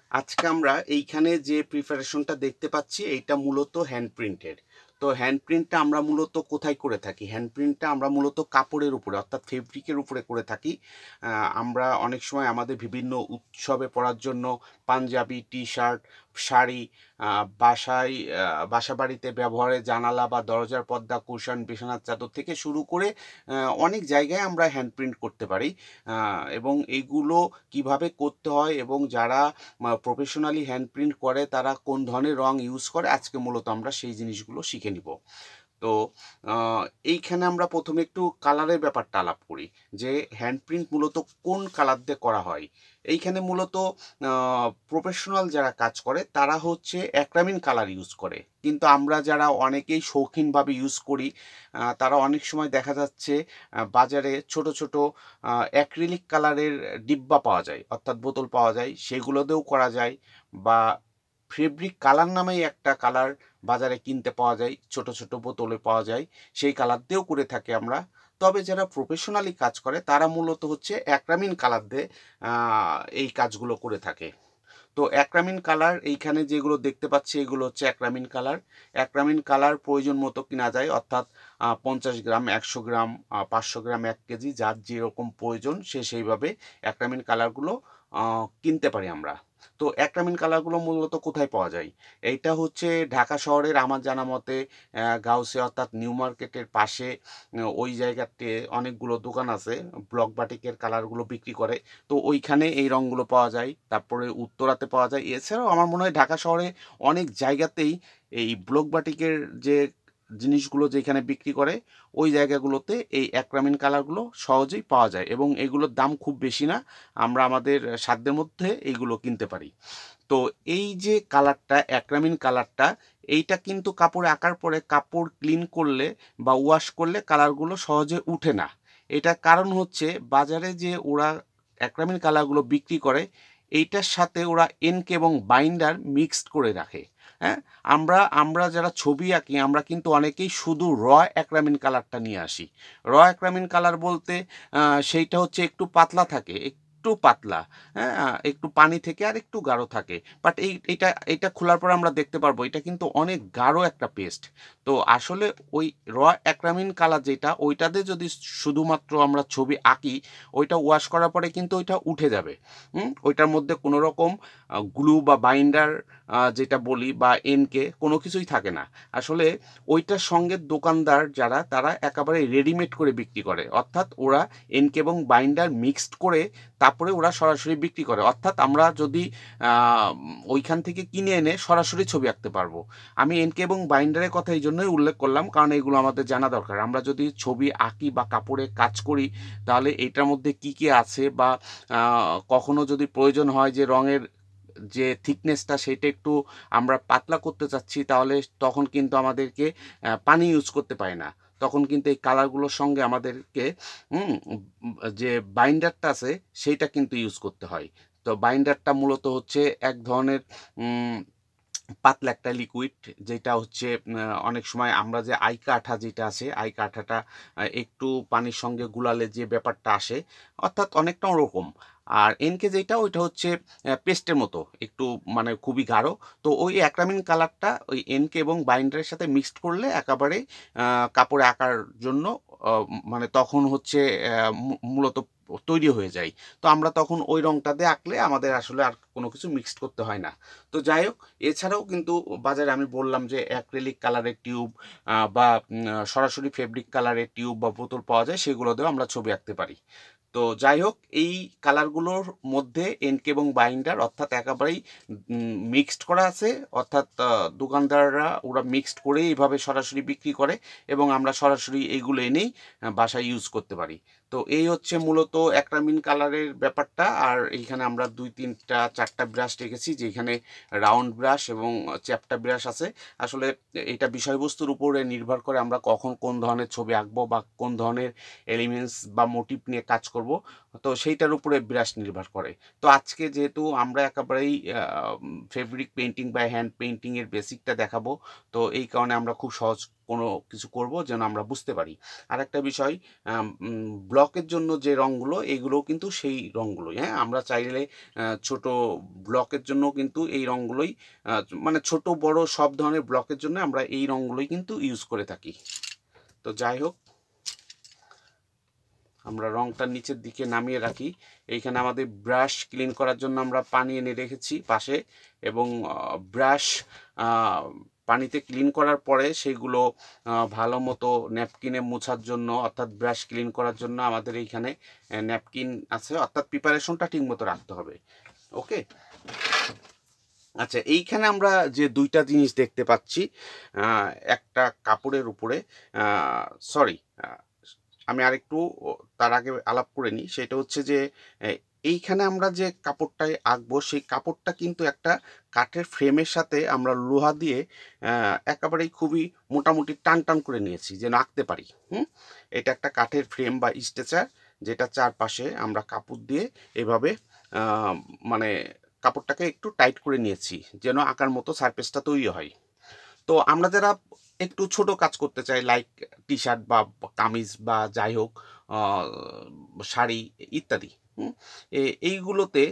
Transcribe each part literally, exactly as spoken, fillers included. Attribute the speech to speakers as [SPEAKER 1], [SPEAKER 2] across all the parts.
[SPEAKER 1] আজকে আমরা এইখানে যে প্রিপারেশনটা দেখতে পাচ্ছি এইটা মূলত হ্যান্ড প্রিন্টের। তো হ্যান্ড প্রিন্টটা আমরা মূলত কোথায় করে থাকি? হ্যান্ড প্রিন্টটা আমরা মূলত কাপড়ের উপরে অর্থাৎ ফেব্রিকের উপরে করে থাকি। আহ, আমরা অনেক সময় আমাদের বিভিন্ন উৎসবে পরার জন্য পাঞ্জাবি, টি শার্ট, শাড়ি, আহ, বাসায় আহ, বাসা বাড়িতে ব্যবহারে জানালা বা দরজার পর্দা, কুশন, বিছানার চাদর থেকে শুরু করে আহ, অনেক জায়গায় আমরা হ্যান্ড প্রিন্ট করতে পারি। আহ, এবং এইগুলো কিভাবে করতে হয় এবং যারা প্রফেশনালি হ্যান্ড প্রিন্ট করে তারা কোন ধরনের রং ইউজ করে আজকে মূলত আমরা সেই জিনিসগুলো শিখে নিব। তো আহ, এইখানে আমরা প্রথমে একটু কালারের ব্যাপারটা আলাপ করি যে হ্যান্ড প্রিন্ট মূলত কোন কালার দিয়ে করা হয়। এইখানে মূলত প্রফেশনাল যারা কাজ করে তারা হচ্ছে অ্যাক্রামিন কালার ইউজ করে, কিন্তু আমরা যারা অনেকেই শৌখিনভাবে ইউজ করি আহ, তারা অনেক সময় দেখা যাচ্ছে আহ, বাজারে ছোট ছোট অ্যাক্রিলিক কালারের ডিব্বা পাওয়া যায় অর্থাৎ বোতল পাওয়া যায়, সেগুলোতেও করা যায়। বা ফেব্রিক কালার নামেই একটা কালার বাজারে কিনতে পাওয়া যায়, ছোট ছোট বোতলে পাওয়া যায়, সেই কালার দিয়েও করে থাকি আমরা। তবে যারা প্রফেশনালি কাজ করে তারা মূলত হচ্ছে অ্যাক্রামিন কালার দিয়ে এই কাজগুলো করে থাকে। তো অ্যাক্রামিন কালার এইখানে যেগুলো দেখতে পাচ্ছি এগুলো হচ্ছে অ্যাক্রামিন কালার। অ্যাক্রামিন কালার প্রয়োজন মতো কিনা যায়, অর্থাৎ পঞ্চাশ গ্রাম, একশো গ্রাম, পাঁচশো গ্রাম, এক কেজি, যার যেরকম প্রয়োজন সে সেইভাবে অ্যাক্রামিন কালারগুলো কিনতে পারি আমরা। তো অ্যাক্রামিন কালারগুলো মূলত কোথায় পাওয়া যায়? এইটা হচ্ছে ঢাকা শহরের আমার জানা মতে গাউসে অর্থাৎ নিউ মার্কেটের পাশে ওই জায়গাতে অনেকগুলো দোকান আছে ব্লক বাটিকের কালারগুলো বিক্রি করে। তো ওইখানে এই রঙগুলো পাওয়া যায়, তারপরে উত্তরাতে পাওয়া যায়। এছাড়াও আমার মনে হয় ঢাকা শহরে অনেক জায়গাতেই এই ব্লক বাটিকের যে জিনিসগুলো যেখানে বিক্রি করে ওই জায়গাগুলোতে এই অ্যাক্রামিন কালারগুলো সহজেই পাওয়া যায় এবং এগুলোর দাম খুব বেশি না, আমরা আমাদের সাধ্যের মধ্যে এইগুলো কিনতে পারি। তো এই যে কালারটা অ্যাক্রামিন কালারটা, এইটা কিন্তু কাপড়ে আঁকার পরে কাপড় ক্লিন করলে বা ওয়াশ করলে কালারগুলো সহজে উঠে না। এটার কারণ হচ্ছে বাজারে যে ওরা অ্যাক্রামিন কালারগুলো বিক্রি করে এইটার সাথে ওরা এনকে এবং বাইন্ডার মিক্সড করে রাখে। হ্যাঁ, আমরা আমরা যারা ছবি আঁকি আমরা কিন্তু অনেকেই শুধু র অ্যাক্রামিন কালারটা নিয়ে আসি। র অ্যাক্রামিন কালার বলতে আহ, সেইটা হচ্ছে একটু পাতলা থাকে, একটু পাতলা, হ্যাঁ, একটু পানি থেকে আর একটু গাঢ় থাকে। বাট এই এটা এটা খোলার পর আমরা দেখতে পারবো এটা কিন্তু অনেক গাঢ় একটা পেস্ট। তো আসলে ওই র অ্যাক্রামিন কালার যেটা ওইটাতে যদি শুধুমাত্র আমরা ছবি আঁকি ওইটা ওয়াশ করার পরে কিন্তু ওইটা উঠে যাবে। হুম, ওইটার মধ্যে কোনো রকম গ্লু বা বাইন্ডার যেটা বলি বা এনকে কোনো কিছুই থাকে না। আসলে ওইটার সঙ্গে দোকানদার যারা তারা একেবারে রেডিমেড করে বিক্রি করে, অর্থাৎ ওরা এনকে এবং বাইন্ডার মিক্সড করে তারপরে ওরা সরাসরি বিক্রি করে। অর্থাৎ আমরা যদি ওইখান থেকে কিনে এনে সরাসরি ছবি আঁকতে পারবো। আমি এনকে এবং বাইন্ডারের কথা এই জন্যই উল্লেখ করলাম কারণ এগুলো আমাদের জানা দরকার। আমরা যদি ছবি আঁকি বা কাপড়ে কাজ করি তাহলে এটার মধ্যে কি কি আছে বা কখনো যদি প্রয়োজন হয় যে রঙের যে থিকনেসটা সেটা একটু আমরা পাতলা করতে চাচ্ছি তাহলে তখন কিন্তু আমাদেরকে পানি ইউজ করতে পারি না, তখন কিন্তু এই কালারগুলোর সঙ্গে আমাদেরকে হুম যে বাইন্ডারটা আছে সেইটা কিন্তু ইউজ করতে হয়। তো বাইন্ডারটা মূলত হচ্ছে এক ধরনের পাতলা একটা লিকুইড, যেটা হচ্ছে অনেক সময় আমরা যে আইকা আঠা যেটা আছে আইকা আঠাটা একটু পানির সঙ্গে গুলালে যে ব্যাপারটা আসে, অর্থাৎ অনেকটা ওরকম। আর এনকে যেটা ওইটা হচ্ছে পেস্টের মতো একটু মানে খুবই গাঢ়। তো ওই অ্যাক্রামিন কালারটা ওই এনকে এবং বাইন্ডারের সাথে মিক্সড করলে একেবারে কাপড়ে আঁকার জন্য মানে তখন হচ্ছে মূলত তৈরি হয়ে যায়। তো আমরা তখন ওই রংটা দিয়ে আঁকলে আমাদের আসলে আর কোনো কিছু মিক্সড করতে হয় না। তো যাই হোক, এছাড়াও কিন্তু বাজারে আমি বললাম যে অ্যাক্রিলিক কালারের টিউব বা সরাসরি ফেব্রিক কালারের টিউব বা বোতল পাওয়া যায়, সেগুলো দিয়েও আমরা ছবি আঁকতে পারি। তো যাই হোক, এই কালারগুলোর মধ্যে এনকে এবং বাইন্ডার অর্থাৎ একেবারেই মিক্সড করা আছে, অর্থাৎ দোকানদাররা ওরা মিক্সড করে এইভাবে সরাসরি বিক্রি করে এবং আমরা সরাসরি এইগুলো এনেই বাসায় ইউজ করতে পারি। তো এই হচ্ছে মূলত অ্যাক্রামিন কালারের ব্যাপারটা। আর এইখানে আমরা দুই তিনটা চারটা ব্রাশ রেখেছি, যেখানে রাউন্ড ব্রাশ এবং চ্যাপ্টা ব্রাশ আছে। আসলে এটা বিষয়বস্তুর উপরে নির্ভর করে আমরা কখন কোন ধরনের ছবি আঁকবো বা কোন ধরনের এলিমেন্টস বা মোটিভ নিয়ে কাজ করব তো সেইটার উপরে ব্রাশ নির্ভর করে। তো আজকে যেহেতু আমরা একেবারেই ফেব্রিক পেইন্টিং বা হ্যান্ড পেইন্টিংয়ের বেসিকটা দেখাবো, তো এই কারণে আমরা খুব সহজ কোনো কিছু করব যেন আমরা বুঝতে পারি। আরেকটা বিষয়, ব্লকের জন্য যে রঙগুলো এইগুলোও কিন্তু সেই রঙগুলোই, হ্যাঁ, আমরা চাইলে ছোট ব্লকের জন্য কিন্তু এই রঙগুলোই, মানে ছোট বড় সব ধরনের ব্লকের জন্য আমরা এই রঙগুলোই কিন্তু ইউজ করে থাকি। তো যাই হোক, আমরা রংটা নিচের দিকে নামিয়ে রাখি। এইখানে আমাদের ব্রাশ ক্লিন করার জন্য আমরা পানি এনে রেখেছি পাশে, এবং ব্রাশ পানিতে ক্লিন করার পরে সেগুলো ভালো মতো ন্যাপকিনে মোছার জন্য, অর্থাৎ ব্রাশ ক্লিন করার জন্য আমাদের এইখানে ন্যাপকিন আছে, অর্থাৎ প্রিপারেশনটা ঠিক মতো রাখতে হবে। ওকে, আচ্ছা, এইখানে আমরা যে দুইটা জিনিস দেখতে পাচ্ছি, একটা কাপড়ের উপরে, সরি আমি আরেকটু তার আগে আলাপ করে নিই, সেটা হচ্ছে যে এইখানে আমরা যে কাপড়টায় আঁকবো সেই কাপড়টা কিন্তু একটা কাঠের ফ্রেমের সাথে আমরা লোহা দিয়ে একেবারেই খুবই মোটামুটি টান টান করে নিয়েছি যেন আঁকতে পারি। হুম, এটা একটা কাঠের ফ্রেম বা স্ট্রেচার, যেটা চারপাশে আমরা কাপড় দিয়ে এভাবে মানে কাপড়টাকে একটু টাইট করে নিয়েছি যেন আঁকার মতো সারফেসটা তৈরি হয়। তো আমরা যারা একটু ছোট কাজ করতে চাই, লাইক টি শার্ট বা কামিজ বা যাই হোক, শাড়ি ইত্যাদি, এইগুলোতে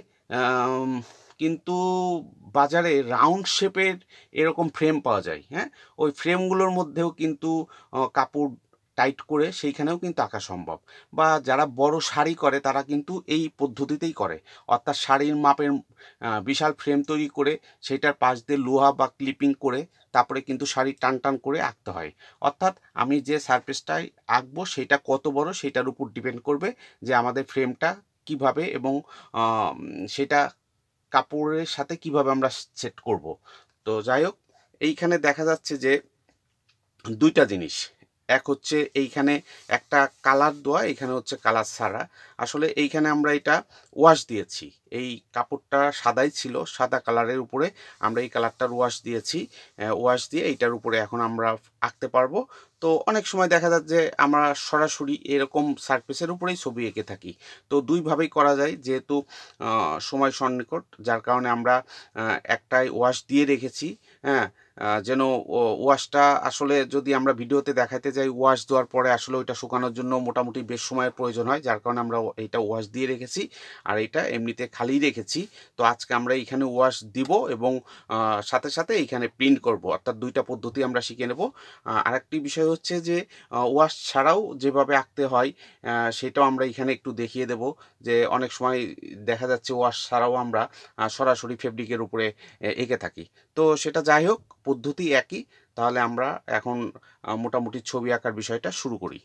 [SPEAKER 1] কিন্তু বাজারে রাউন্ড শেপের এরকম ফ্রেম পাওয়া যায়। হ্যাঁ, ওই ফ্রেমগুলোর মধ্যেও কিন্তু কাপড় টাইট করে সেইখানেও কিন্তু আঁকা সম্ভব। বা যারা বড় শাড়ি করে তারা কিন্তু এই পদ্ধতিতেই করে, অর্থাৎ শাড়ির মাপের বিশাল ফ্রেম তৈরি করে সেটার পাশ দিয়ে লোহা বা ক্লিপিং করে তারপরে কিন্তু শাড়ি টান টান করে আঁকতে হয়। অর্থাৎ আমি যে সারফেসটাই আঁকবো সেটা কত বড় সেটার উপর ডিপেন্ড করবে যে আমাদের ফ্রেমটা কিভাবে এবং সেটা কাপড়ের সাথে কিভাবে আমরা সেট করব। তো যাই হোক, এইখানে দেখা যাচ্ছে যে দুইটা জিনিস, এক হচ্ছে এইখানে একটা কালার দেওয়া, এখানে হচ্ছে কালার ছাড়া। আসলে এইখানে আমরা এটা ওয়াশ দিয়েছি, এই কাপড়টা সাদাই ছিল, সাদা কালারের উপরে আমরা এই কালারটার ওয়াশ দিয়েছি। ওয়াশ দিয়ে এইটার উপরে এখন আমরা আঁকতে পারবো। তো অনেক সময় দেখা যাচ্ছে যে আমরা সরাসরি এরকম সারফেসের উপরেই ছবি এঁকে থাকি। তো দুইভাবেই করা যায়, যেহেতু সময় সন্নিকট, যার কারণে আমরা একটাই ওয়াশ দিয়ে রেখেছি। হ্যাঁ, যেন ওয়াশটা আসলে যদি আমরা ভিডিওতে দেখাতে যাই, ওয়াশ দেওয়ার পরে আসলে ওইটা শুকানোর জন্য মোটামুটি বেশ সময়ের প্রয়োজন হয়, যার কারণে আমরা এইটা ওয়াশ দিয়ে রেখেছি, আর এটা এমনিতে খালি রেখেছি। তো আজকে আমরা এইখানে ওয়াশ দিব এবং সাথে সাথে এইখানে প্রিন্ট করব, অর্থাৎ দুইটা পদ্ধতি আমরা শিখে নেব। আরেকটি বিষয় হচ্ছে যে ওয়াশ ছাড়াও যেভাবে আঁকতে হয় সেটাও আমরা এখানে একটু দেখিয়ে দেব, যে অনেক সময় দেখা যাচ্ছে ওয়াশ ছাড়াও আমরা সরাসরি ফেব্রিকের উপরে এঁকে থাকি। তো সেটা যাই হোক, পদ্ধতি একই। তাহলে আমরা এখন মোটামুটি ছবি আঁকার বিষয়টা শুরু করি।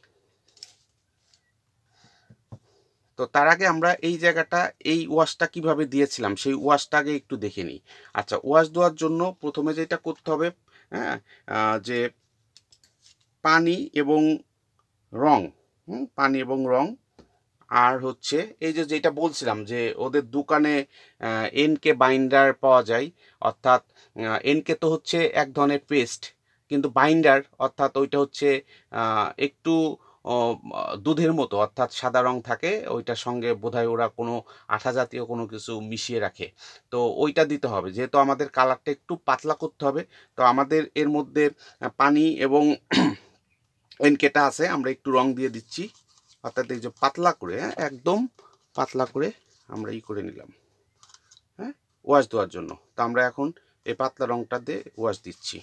[SPEAKER 1] তো তার আগে আমরা এই জায়গাটা, এই ওয়াশটা কিভাবে দিয়েছিলাম সেই ওয়াশটা আগে একটু দেখে নিই। আচ্ছা, ওয়াশ দেওয়ার জন্য প্রথমে যেটা করতে হবে, হ্যাঁ, যে পানি এবং রং, হুম, পানি এবং রং, আর হচ্ছে এই যে যেটা বলছিলাম যে ওদের দোকানে এনকে বাইন্ডার পাওয়া যায়, অর্থাৎ এনকে তো হচ্ছে এক ধরনের পেস্ট, কিন্তু বাইন্ডার অর্থাৎ ওইটা হচ্ছে একটু দুধের মতো, অর্থাৎ সাদা রং থাকে ওইটার সঙ্গে বোধহয় ওরা কোনো আঠা জাতীয় কোনো কিছু মিশিয়ে রাখে। তো ওইটা দিতে হবে, যেহেতু আমাদের কালারটা একটু পাতলা করতে হবে। তো আমাদের এর মধ্যে পানি এবং এনকেটা আছে, আমরা একটু রং দিয়ে দিচ্ছি, অর্থাৎ এই যে পাতলা করে, হ্যাঁ, একদম পাতলা করে আমরা ই করে নিলাম, হ্যাঁ, ওয়াশ দেওয়ার জন্য। তো আমরা এখন এই পাতলা রংটা দিয়ে ওয়াশ দিচ্ছি।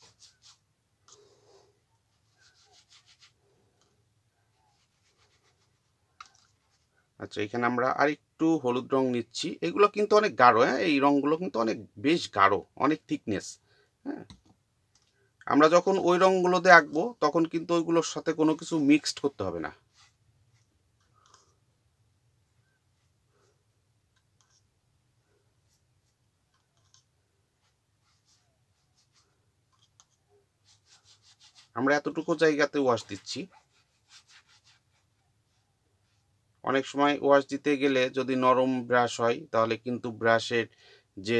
[SPEAKER 1] আচ্ছা, এখানে আমরা আরেকটু হলুদ রং নিচ্ছি। এগুলো কিন্তু অনেক গাঢ়, হ্যাঁ, এই রঙগুলো কিন্তু অনেক বেশ গাঢ়, অনেক থিকনেস। হ্যাঁ, আমরা যখন ওই রঙগুলো দিয়ে আঁকবো তখন কিন্তু ওইগুলোর সাথে কোনো কিছু মিক্সড করতে হবে না। আমরা এতটুকু জায়গাতে ওয়াশ দিচ্ছি। অনেক সময় ওয়াশ দিতে গেলে যদি নরম ব্রাশ হয় তাহলে কিন্তু ব্রাশের যে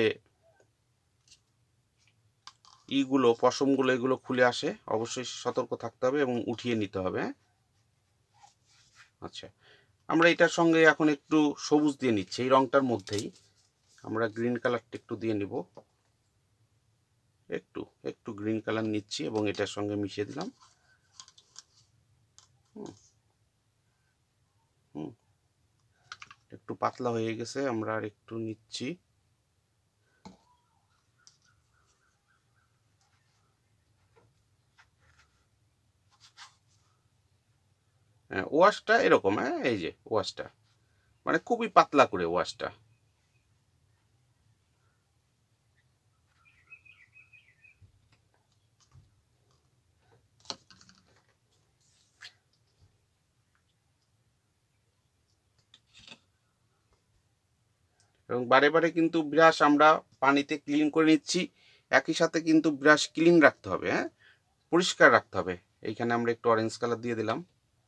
[SPEAKER 1] ইগুলো, পশমগুলো, এগুলো খুলে আসে, অবশ্যই সতর্ক থাকতে হবে এবং উঠিয়ে নিতে হবে। হ্যাঁ, আচ্ছা, আমরা এটার সঙ্গে এখন একটু সবুজ দিয়ে নিচ্ছি, এই রংটার মধ্যেই আমরা গ্রিন কালারটা একটু দিয়ে নিব, একটু একটু গ্রিন কালার নিচ্ছি এবং এটার সঙ্গে মিশিয়ে দিলাম। হুম হুম একটু পাতলা হয়ে গেছে, আমরা আর একটু নিচ্ছি। হ্যাঁ, ওয়াশটা এরকম, হ্যাঁ এই যে ওয়াশটা মানে খুবই পাতলা করে ওয়াশটা। এবং বারে বারে কিন্তু ব্রাশ আমরা পানিতে ক্লিন করে নিচ্ছি, একই সাথে কিন্তু ব্রাশ ক্লিন রাখতে হবে, হ্যাঁ পরিষ্কার রাখতে হবে। এইখানে আমরা একটু অরেঞ্জ কালার দিয়ে দিলাম।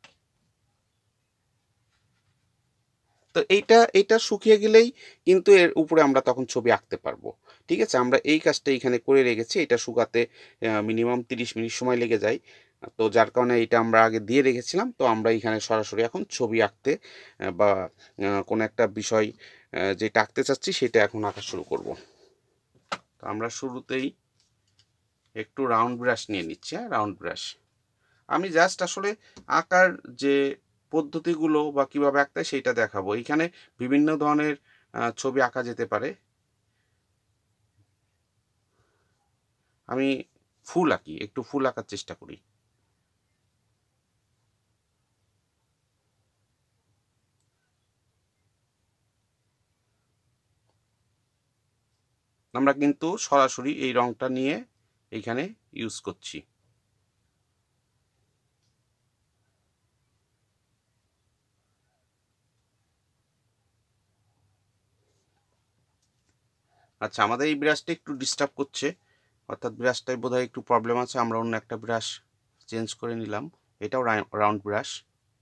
[SPEAKER 1] তো এইটা এইটা শুকিয়ে গেলেই কিন্তু এর উপরে আমরা তখন ছবি আঁকতে পারবো। ঠিক আছে? আমরা এই কাজটা এইখানে করে রেখেছি। এটা শুকাতে আ মিনিমাম ত্রিশ মিনিট সময় লেগে যায়। তো যার কারণে এটা আমরা আগে দিয়ে রেখেছিলাম। তো আমরা এইখানে সরাসরি এখন ছবি আঁকতে আ বা আ কোনো একটা বিষয় আ যেটা আঁকতে চাচ্ছি সেটা এখন আঁকা শুরু করব। তো আমরা শুরুতেই একটু রাউন্ড ব্রাশ নিয়ে নিচ্ছি, হ্যাঁ? Round brush. আমি জাস্ট আসলে আঁকার যে পদ্ধতিগুলো বা কিভাবে আঁকতে হয় সেইটা দেখাবো। এইখানে বিভিন্ন ধরনের আ ছবি আঁকা যেতে পারে। আমি ফুল আঁকি, একটু ফুল আঁকার চেষ্টা করি। আমরা কিন্তু সরাসরি এই রংটা নিয়ে এইখানে ইউজ করছি। আচ্ছা, আমাদের এই ব্রাশটা একটু ডিস্টার্ব করছে। অর্থাৎ ব্রাশটায় বোধহয় একটু প্রবলেম আছে। আমরা অন্য একটা ব্রাশ চেঞ্জ করে নিলাম। এটাও রাই রাউন্ড ব্রাশ।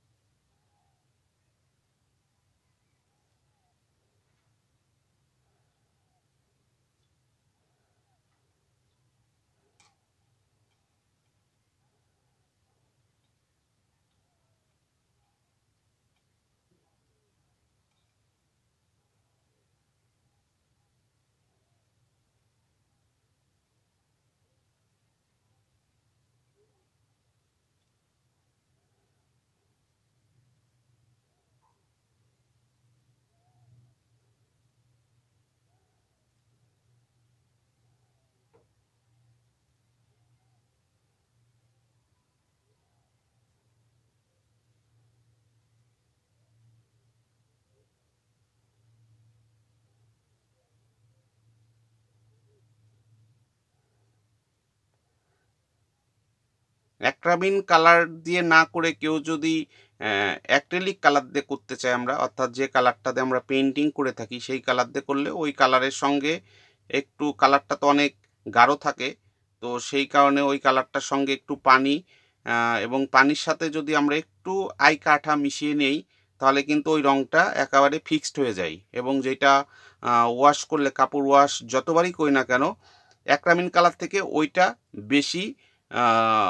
[SPEAKER 1] অ্যাক্রামিন কালার দিয়ে না করে কেউ যদি অ্যা অ্যাক্রিলিক কালার দিয়ে করতে চাই আমরা, অর্থাৎ যে কালারটা দিয়ে আমরা পেইন্টিং করে থাকি সেই কালার দিয়ে করলে ওই কালারের সঙ্গে একটু কালারটা তো অনেক গাঢ় থাকে। তো সেই কারণে ওই কালারটার সঙ্গে একটু পানি আ এবং পানির সাথে যদি আমরা একটু আইক আঠা মিশিয়ে নেই তাহলে কিন্তু ওই রংটা একেবারে ফিক্সড হয়ে যায় এবং যেটা আ ওয়াশ করলে কাপড় ওয়াশ যতবারই করি না কেন অ্যাক্রামিন কালার থেকে ওইটা বেশি আ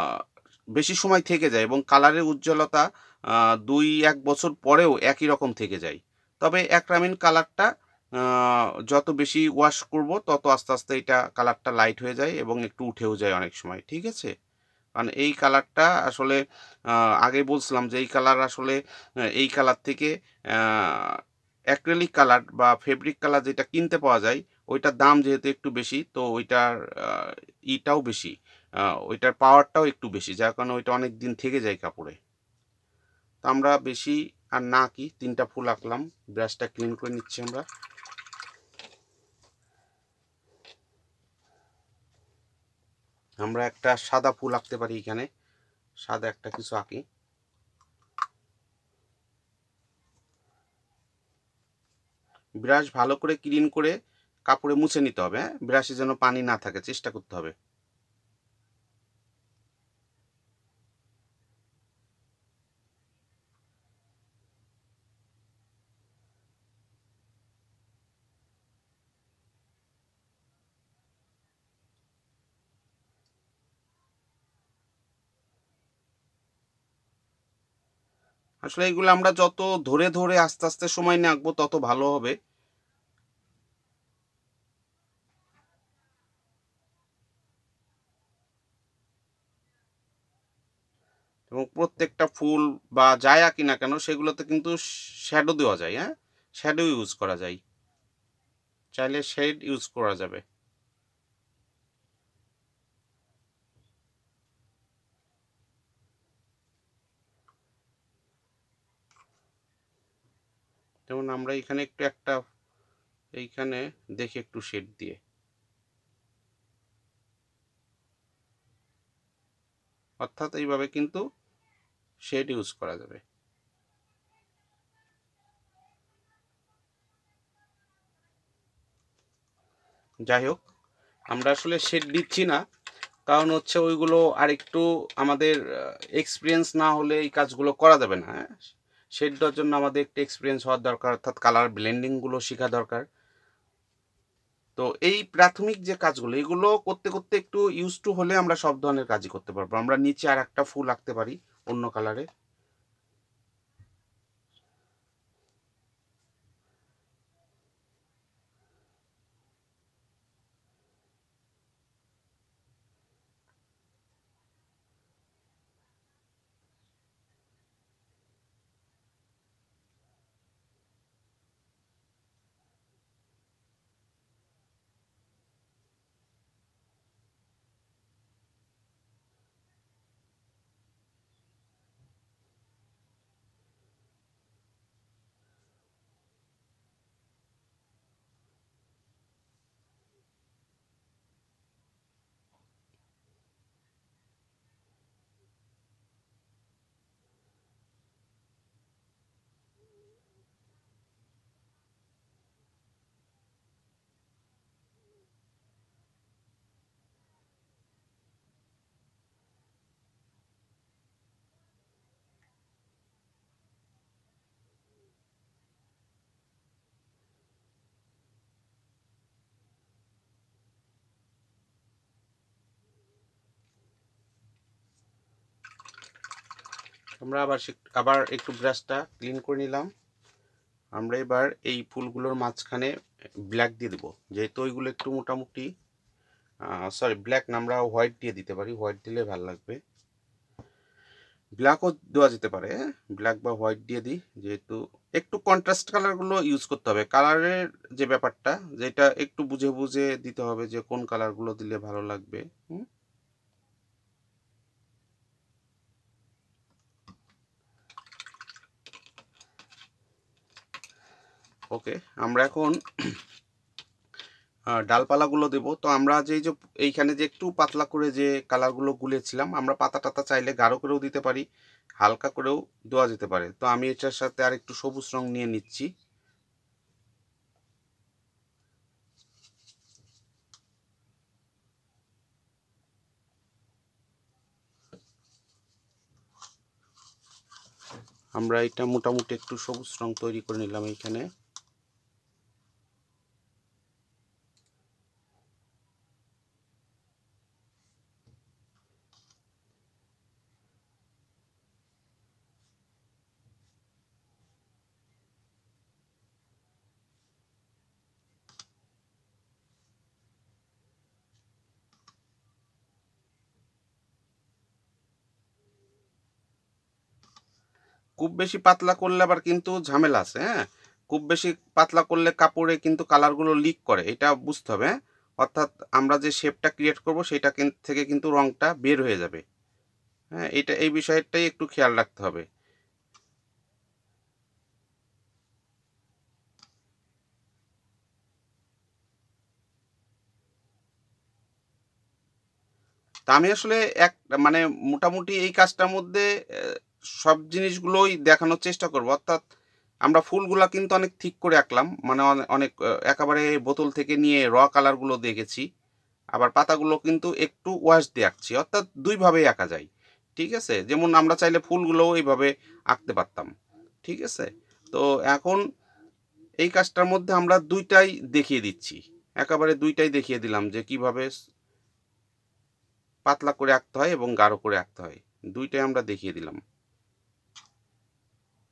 [SPEAKER 1] বেশি সময় থেকে যায় এবং কালারের উজ্জ্বলতা আ দুই এক বছর পরেও একই রকম থেকে যায়। তবে অ্যাক্রামিন কালারটা আ যত বেশি ওয়াশ করব তত আস্তে, আস্তে এটা কালারটা লাইট হয়ে যায় এবং একটু উঠেও যায় অনেক সময়। ঠিক আছে? কারণ এই কালারটা আসলে আ আগেই বলছিলাম যে এই কালার আসলে আ এই কালার থেকে আ অ্যাক্রিলিক কালার বা ফেব্রিক কালার যেটা কিনতে পাওয়া যায় ওইটার দাম যেহেতু একটু বেশি তো ওইটার আ ইটাও বেশি। আ ওইটার পাওয়ারটাও একটু বেশি। যার কারণে ওইটা অনেকদিন থেকে যায় কাপড়ে। তো আমরা বেশি আর না আঁকি, তিন টা ফুল আঁকলাম। ব্রাশটা ক্লিন করে নিচ্ছি আমরা। আমরা একটা সাদা ফুল আঁকতে পারি এখানে। সাদা একটা কিছু আঁকি। ব্রাশ ভালো করে ক্লিন করে কাপড়ে মুছে নিতে হবে, হ্যাঁ? ব্রাশে যেন পানি না থাকে চেষ্টা করতে হবে। আসলে এগুলো আমরা যত ধরে ধরে আস্তে আস্তে সময় নিয়ে আঁকবো তত ভালো হবে। এবং প্রত্যেকটা ফুল বা যাই আঁকি না কেন সেগুলোতে কিন্তু শ্যাডো দেওয়া যায়, হ্যাঁ? শ্যাডো ইউজ করা যায়। চাইলে শেড ইউজ করা যাবে। যেমন আমরা এখানে একটু একটা এইখানে দেখি একটু শেড দিয়ে। অর্থাৎ এইভাবে কিন্তু শেড ইউজ করা যাবে। যাই হোক, আমরা আসলে শেড দিচ্ছি না, কারণ হচ্ছে ওইগুলো আর একটু আমাদের এক্সপিরিয়েন্স না হলে এই কাজগুলো করা যাবে না। হ্যাঁ, শেড দেওয়ার জন্য আমাদের একটু এক্সপিরিয়েন্স হওয়ার দরকার, অর্থাৎ কালার ব্লেন্ডিংগুলো শেখা দরকার। তো এই প্রাথমিক যে কাজগুলো এগুলো করতে করতে একটু ইউজ টু হলে আমরা সব ধরনের কাজই করতে পারবো। আমরা নিচে আর একটা ফুল আঁকতে পারি অন্য কালারে। আমরা আবার আবার একটু ব্রাশটা ক্লিন করে নিলাম। আমরা এবার এই ফুলগুলোর মাঝখানে ব্ল্যাক দিয়ে দেবো, যেহেতু ওইগুলো একটু মোটামুটি সরি ব্ল্যাক না, আমরা হোয়াইট দিয়ে দিতে পারি, হোয়াইট দিলে ভালো লাগবে। ব্ল্যাকও দেওয়া যেতে পারে, হ্যাঁ, ব্ল্যাক বা হোয়াইট দিয়ে দিই, যেহেতু একটু কন্ট্রাস্ট কালারগুলো ইউজ করতে হবে। কালারের যে ব্যাপারটা, যেটা একটু বুঝে বুঝে দিতে হবে যে কোন কালারগুলো দিলে ভালো লাগবে। হুম, ওকে, আমরা এখন ডালপালাগুলো দেবো। তো আমরা যেই যে এইখানে যে একটু পাতলা করে যে কালারগুলো গুলেছিলাম, আমরা পাতা টাতা চাইলে গাঢ় করেও দিতে পারি, হালকা করেও দেওয়া যেতে পারে। তো আমি এটার সাথে আর একটু সবুজ রং নিয়ে নিচ্ছি। আমরা এটা মোটামুটি একটু সবুজ রং তৈরি করে নিলাম এইখানে। খুব বেশি পাতলা করলে আবার কিন্তু ঝামেলা আছে, হ্যাঁ? খুব বেশি পাতলা করলে কাপড়ে কিন্তু কালারগুলো লিক করে, এটা বুঝতে হবে, হ্যাঁ? অর্থাৎ আমরা যে শেপটা ক্রিয়েট করব সেটা থেকে কিন্তু রংটা বের হয়ে যাবে, হ্যাঁ? এটা এই বিষয়টাই একটু খেয়াল রাখতে হবে। তা আমি আসলে এক মানে মোটামুটি এই কাজটার মধ্যে সব জিনিসগুলোই দেখানোর চেষ্টা করব। অর্থাৎ আমরা ফুলগুলা কিন্তু অনেক ঠিক করে আঁকলাম, মানে অনেক একেবারে বোতল থেকে নিয়ে র কালারগুলো দেখেছি। আবার পাতাগুলো কিন্তু একটু ওয়াশ দিয়ে আঁকছি, অর্থাৎ দুইভাবেই আঁকা যায়। ঠিক আছে, যেমন আমরা চাইলে ফুলগুলোও এইভাবে আঁকতে পারতাম। ঠিক আছে, তো এখন এই কাজটার মধ্যে আমরা দুইটাই দেখিয়ে দিচ্ছি, একেবারে দুইটাই দেখিয়ে দিলাম যে কিভাবে পাতলা করে আঁকতে হয় এবং গাঢ় করে আঁকতে হয়, দুইটাই আমরা দেখিয়ে দিলাম।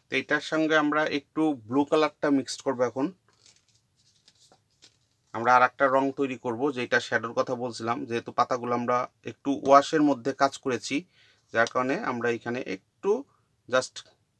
[SPEAKER 1] তো এটার সঙ্গে আমরা একটু ব্লু কালারটা মিক্সড করবো। এখন আমরা আর একটা রং তৈরি করব, যেটা শ্যাডোর কথা বলছিলাম। যেহেতু পাতাগুলো আমরা একটু ওয়াশের মধ্যে কাজ করেছি, যার কারণে আমরা এখানে একটু জাস্ট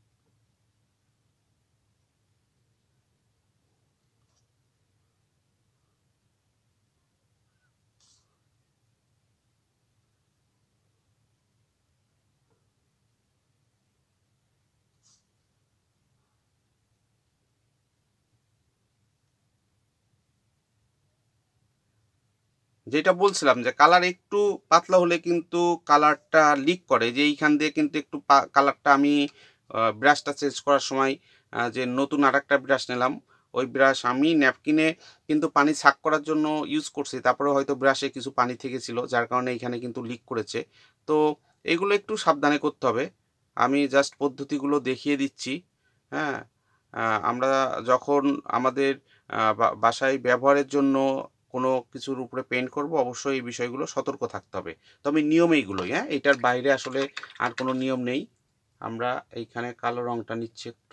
[SPEAKER 1] যেটা বলছিলাম যে কালার একটু পাতলা হলে কিন্তু কালারটা লিক করে। যে এইখান দিয়ে কিন্তু একটু কালারটা আমি ব্রাশটা চেঞ্জ করার সময় যে নতুন আর একটা ব্রাশ নিলাম, ওই ব্রাশ আমি ন্যাপকিনে কিন্তু পানি ছাক করার জন্য ইউজ করছি, তারপরে হয়তো ব্রাশে কিছু পানি থেকেছিল, যার কারণে এখানে কিন্তু লিক করেছে। তো এগুলো একটু সাবধানে করতে হবে। আমি জাস্ট পদ্ধতিগুলো দেখিয়ে দিচ্ছি। হ্যাঁ, আমরা যখন আমাদের বাসায় ব্যবহারের জন্য কোনো কিছুর উপরে পেন্ট করব, অবশ্যই এই বিষয়গুলো সতর্ক থাকতে হবে। তবে নিয়ম এইগুলোই। হ্যাঁ, এটার বাইরে আসলে আর কোনো নিয়ম নেই। আমরা এইখানে কালো রংটা নিচ্ছি একটু।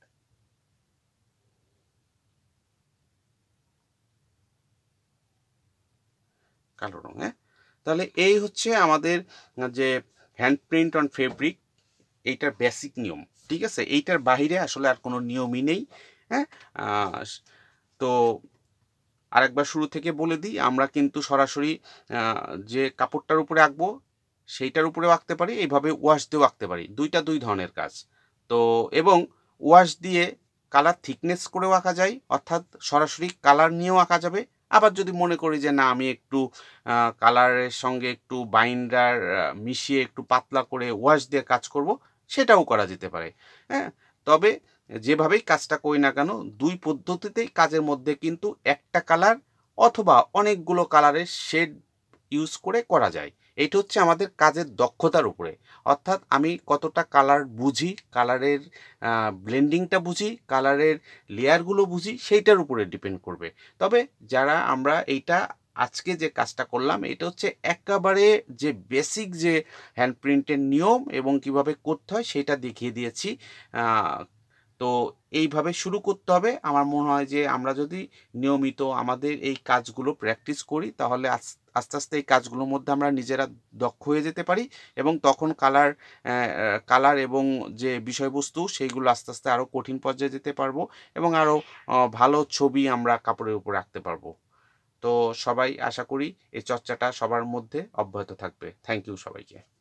[SPEAKER 1] কালো রং। হ্যাঁ, তাহলে এই হচ্ছে আমাদের যে হ্যান্ড প্রিন্ট অন ফেব্রিক, এইটার বেসিক নিয়ম। ঠিক আছে, এইটার বাইরে আসলে আর কোনো নিয়মই নেই। হ্যাঁ, তো আরেকবার শুরু থেকে বলে দিই, আমরা কিন্তু সরাসরি যে কাপড়টার উপরে আঁকবো সেইটার উপরেও আঁকতে পারি, এইভাবে ওয়াশ দিয়েও আঁকতে পারি। দুইটা দুই ধরনের কাজ। তো এবং ওয়াশ দিয়ে কালার থিকনেস করেও আঁকা যায়, অর্থাৎ সরাসরি কালার নিয়েও আঁকা যাবে। আবার যদি মনে করি যে না, আমি একটু কালারের সঙ্গে একটু বাইন্ডার মিশিয়ে একটু পাতলা করে ওয়াশ দিয়ে কাজ করব, সেটাও করা যেতে পারে। হ্যাঁ, তবে যেভাবেই কাজটা করি না কেন, দুই পদ্ধতিতেই কাজের মধ্যে কিন্তু একটা কালার অথবা অনেকগুলো কালারের শেড ইউজ করে করা যায়। এটা হচ্ছে আমাদের কাজের দক্ষতার উপরে, অর্থাৎ আমি কতটা কালার বুঝি, কালারের ব্লেন্ডিংটা বুঝি, কালারের লেয়ারগুলো বুঝি, সেইটার উপরে ডিপেন্ড করবে। তবে যারা আমরা এইটা আজকে যে কাজটা করলাম, এটা হচ্ছে একেবারে যে বেসিক যে হ্যান্ড প্রিন্টের নিয়ম এবং কিভাবে করতে হয় সেটা দেখিয়ে দিয়েছি। তো এইভাবে শুরু করতে হবে। আমার মনে হয় যে আমরা যদি নিয়মিত আমাদের এই কাজগুলো প্র্যাকটিস করি, তাহলে আস্তে আস্তে এই কাজগুলোর মধ্যে আমরা নিজেরা দক্ষ হয়ে যেতে পারি এবং তখন কালার কালার এবং যে বিষয়বস্তু সেইগুলো আস্তে আস্তে আরও কঠিন পর্যায়ে যেতে পারবো এবং আরও ভালো ছবি আমরা কাপড়ের উপর রাখতে পারবো। তো সবাই আশা করি এই চর্চাটা সবার মধ্যে অব্যাহত থাকবে। থ্যাংক ইউ সবাইকে।